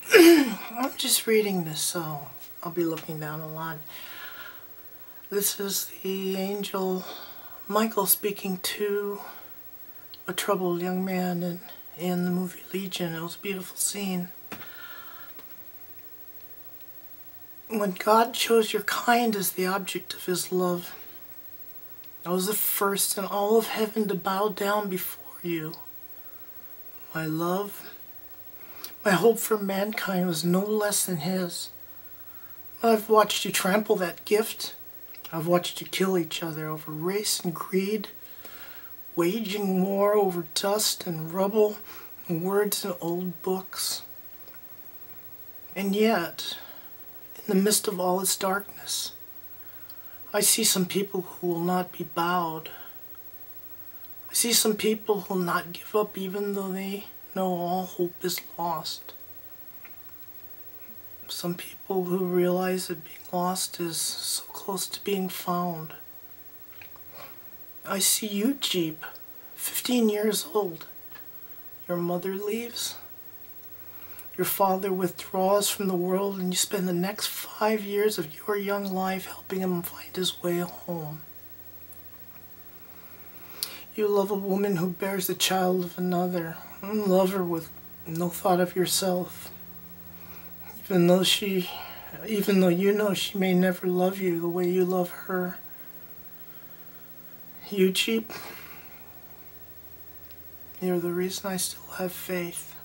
I'm just reading this, so I'll be looking down a lot. This is the angel Michael speaking to a troubled young man in the movie Legion. It was a beautiful scene. When God chose your kind as the object of His love, I was the first in all of heaven to bow down before you. My love, my hope for mankind was no less than His. I've watched you trample that gift. I've watched you kill each other over race and greed, waging war over dust and rubble and words in old books. And yet, in the midst of all its darkness, I see some people who will not be bowed. I see some people who will not give up even though they know all hope is lost. Some people who realize that being lost is so close to being found. I see you, Jeep, 15 years old. Your mother leaves. Your father withdraws from the world, and you spend the next 5 years of your young life helping him find his way home. You love a woman who bears the child of another, and love her with no thought of yourself. Even though you know she may never love you the way you love her. You, Jeep, you're the reason I still have faith.